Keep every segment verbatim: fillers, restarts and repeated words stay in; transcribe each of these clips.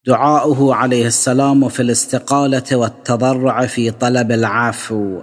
دعاؤه عليه السلام في الاستقالة والتضرع في طلب العفو.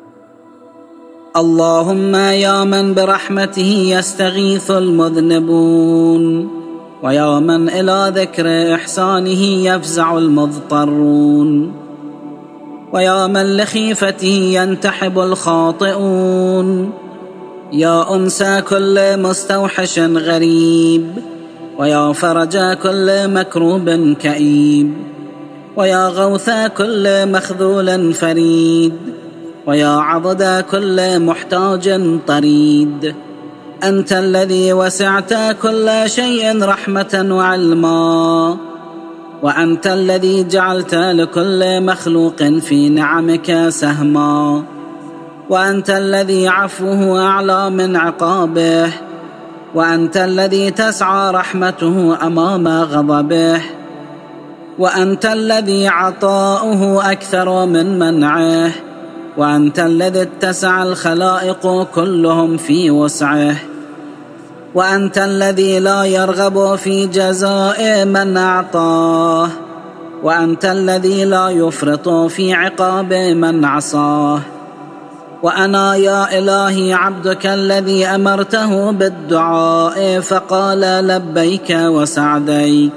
اللهم يا من برحمته يستغيث المذنبون، ويا من إلى ذكر إحسانه يفزع المضطرون، ويا من لخيفته ينتحب الخاطئون، يا أنس كل مستوحش غريب، ويا فرج كل مكروب كئيب، ويا غوث كل مخذول فريد، ويا عضد كل محتاج طريد، أنت الذي وسعت كل شيء رحمة وعلما، وأنت الذي جعلت لكل مخلوق في نعمك سهما، وأنت الذي عفوه أعلى من عقابه، وأنت الذي تسعى رحمته أمام غضبه، وأنت الذي عطاؤه أكثر من منعه، وأنت الذي اتسع الخلائق كلهم في وسعه، وأنت الذي لا يرغب في جزاء من أعطاه، وأنت الذي لا يفرط في عقاب من عصاه. وأنا يا إلهي عبدك الذي أمرته بالدعاء فقال لبيك وسعديك،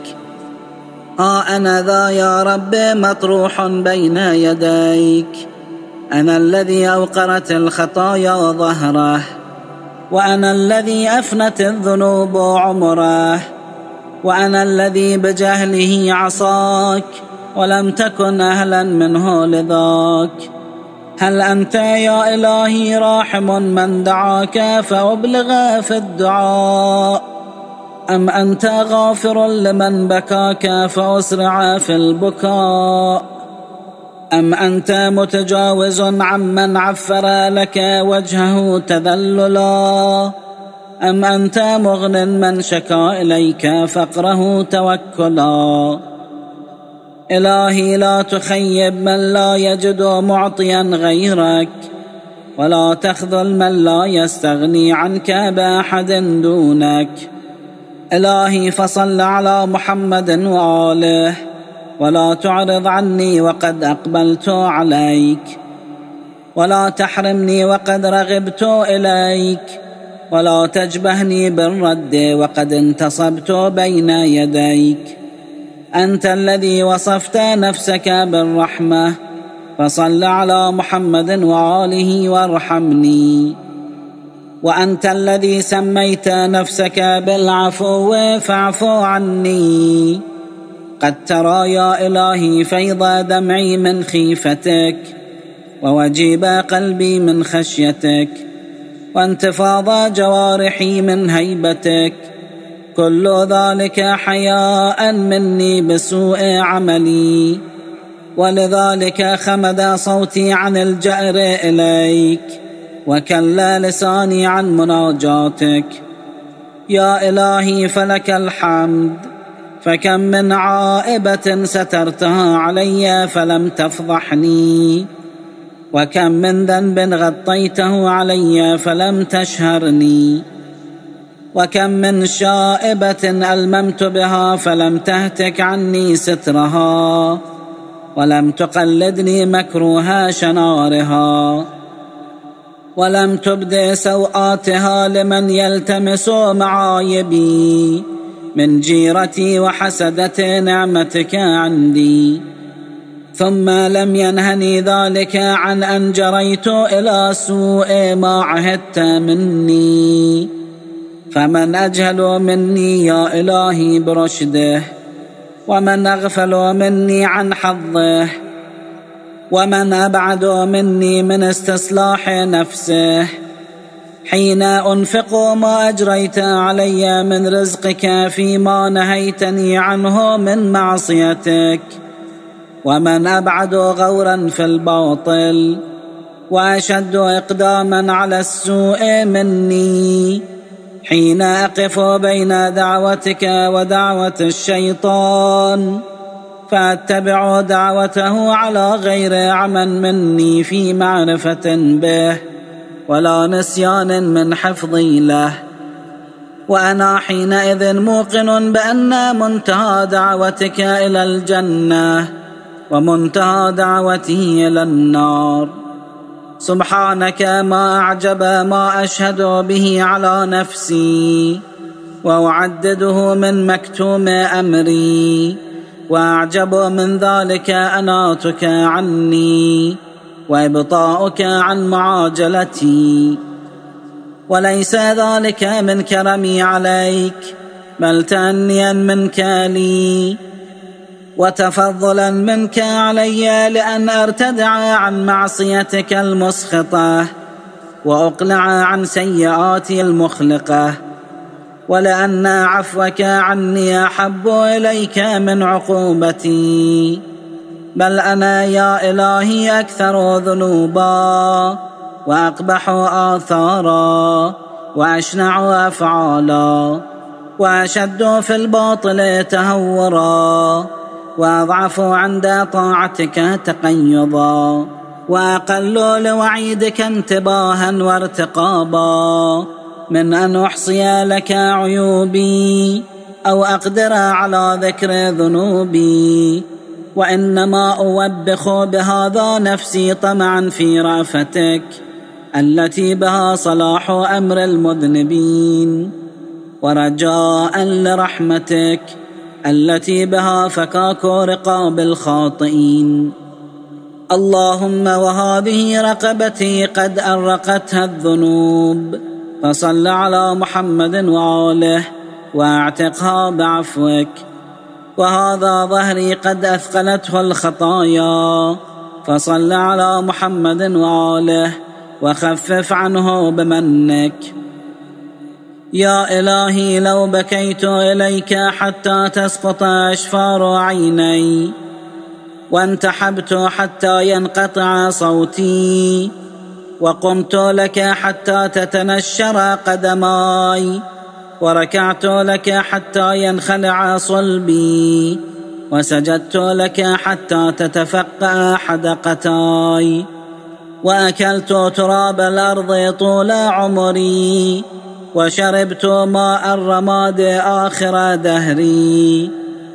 ها أنا ذا يا رب مطروح بين يديك، أنا الذي أوقرت الخطايا ظهره، وأنا الذي أفنت الذنوب عمره، وأنا الذي بجهله عصاك ولم تكن أهلا منه لذاك. هل أنت يا إلهي راحم من دعاك فأبلغ في الدعاء، أم أنت غافر لمن بكاك فأسرع في البكاء، أم أنت متجاوز عمن عفر لك وجهه تذللا، أم أنت مغن من شكا إليك فقره توكلا. إلهي لا تخيب من لا يجد معطيا غيرك، ولا تخذل من لا يستغني عنك بأحد دونك. إلهي فصل على محمد وآله، ولا تعرض عني وقد أقبلت عليك، ولا تحرمني وقد رغبت إليك، ولا تجبهني بالرد وقد انتصبت بين يديك. أنت الذي وصفت نفسك بالرحمة، فصل على محمد وآله وارحمني. وأنت الذي سميت نفسك بالعفو فاعف عني. قد ترى يا إلهي فيض دمعي من خيفتك، ووجيب قلبي من خشيتك، وانتفاض جوارحي من هيبتك، كل ذلك حياء مني بسوء عملي، ولذلك خمد صوتي عن الجأر إليك، وكل لساني عن مناجاتك. يا إلهي فلك الحمد، فكم من عائبة سترتها علي فلم تفضحني، وكم من ذنب غطيته علي فلم تشهرني، وكم من شائبة ألممت بها فلم تهتك عني سترها، ولم تقلدني مكروها شنارها، ولم تبد سوآتها لمن يلتمس معايبي، من جيرتي وحسدة نعمتك عندي. ثم لم ينهني ذلك عن أن جريت إلى سوء ما عهدت مني، فمن أجهل مني يا إلهي برشده، ومن أغفل مني عن حظه، ومن أبعد مني من استصلاح نفسه، حين أنفق ما أجريت علي من رزقك فيما نهيتني عنه من معصيتك، ومن أبعد غورا في الباطل، وأشد إقداما على السوء مني، حين أقف بين دعوتك ودعوة الشيطان، فأتبع دعوته على غير عمى مني في معرفة به، ولا نسيان من حفظي له. وأنا حينئذ موقن بأن منتهى دعوتك إلى الجنة ومنتهى دعوته إلى النار. سبحانك، ما أعجب ما أشهد به على نفسي وأعدده من مكتوم أمري، وأعجب من ذلك أناتك عني وإبطاؤك عن معاجلتي، وليس ذلك من كرمي عليك بل تأنيا منك لي وتفضلا منك علي، لأن أرتدع عن معصيتك المسخطة وأقلع عن سيئاتي المخلقة، ولأن عفوك عني أحب إليك من عقوبتي. بل أنا يا إلهي أكثر ذنوبا وأقبح آثارا وأشنع أفعالا، وأشد في الباطل تهورا، وأضعف عند طاعتك تقيضا، وأقل لوعيدك انتباها وارتقابا، من أن أحصي لك عيوبي أو أقدر على ذكر ذنوبي. وإنما أوبخ بهذا نفسي طمعا في رأفتك التي بها صلاح أمر المذنبين، ورجاء لرحمتك التي بها فكاك رقاب الخاطئين. اللهم، وهذه رقبتي قد أرقتها الذنوب، فصل على محمد وآله واعتقها بعفوك. وهذا ظهري قد أثقلته الخطايا، فصل على محمد وآله وخفف عنه بمنك. يا إلهي، لو بكيت إليك حتى تسقط أشفار عيني، وانتحبت حتى ينقطع صوتي، وقمت لك حتى تتنشر قدماي، وركعت لك حتى ينخلع صلبي، وسجدت لك حتى تتفقأ حدقتاي، وأكلت تراب الأرض طول عمري، وشربت ماء الرماد آخر دهري،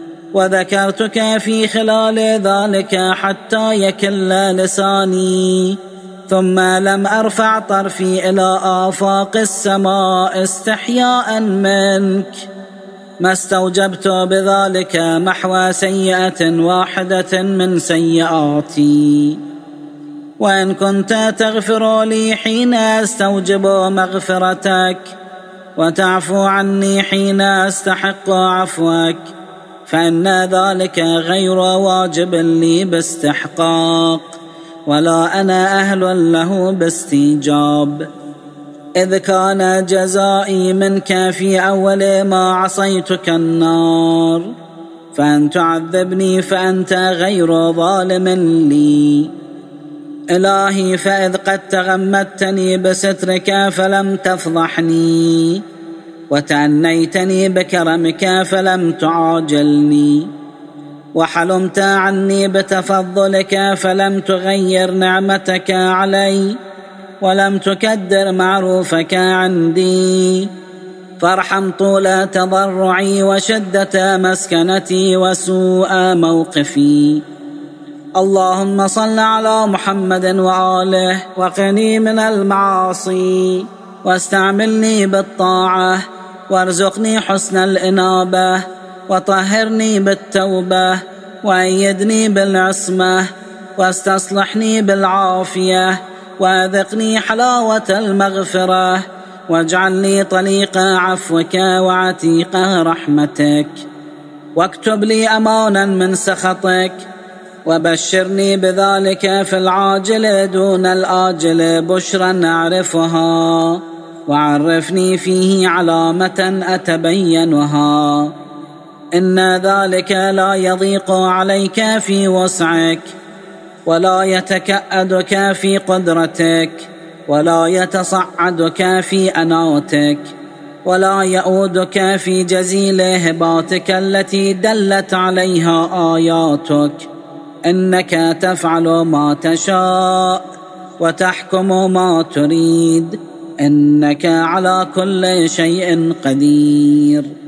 وذكرتك في خلال ذلك حتى يكل لساني، ثم لم أرفع طرفي إلى آفاق السماء استحياء منك، ما استوجبت بذلك محو سيئة واحدة من سيئاتي. وإن كنت تغفر لي حين أستوجب مغفرتك، وتعفو عني حين أستحق عفوك، فإن ذلك غير واجب لي باستحقاق، ولا أنا أهل له باستيجاب، إذ كان جزائي منك في أول ما عصيتك النار، فأن تعذبني فأنت غير ظالم لي. إلهي، فإذ قد تغمدتني بسترك فلم تفضحني، وتأنيتني بكرمك فلم تعاجلني، وحلمت عني بتفضلك فلم تغير نعمتك علي، ولم تكدر معروفك عندي، فارحم طول تضرعي وشدة مسكنتي وسوء موقفي. اللهم صل على محمد وآله، وقني من المعاصي، واستعملني بالطاعة، وارزقني حسن الإنابة، وطهرني بالتوبة، وأيدني بالعصمة، واستصلحني بالعافية، وأذقني حلاوة المغفرة، واجعلني طليق عفوك وعتيق رحمتك، واكتب لي أمانا من سخطك، وبشرني بذلك في العاجل دون الآجل بشرا أعرفها، وعرفني فيه علامة أتبينها، إن ذلك لا يضيق عليك في وسعك، ولا يتكأدك في قدرتك، ولا يتصعدك في أناتك، ولا يؤودك في جزيل هباتك التي دلت عليها آياتك، إنك تفعل ما تشاء وتحكم ما تريد، إنك على كل شيء قدير.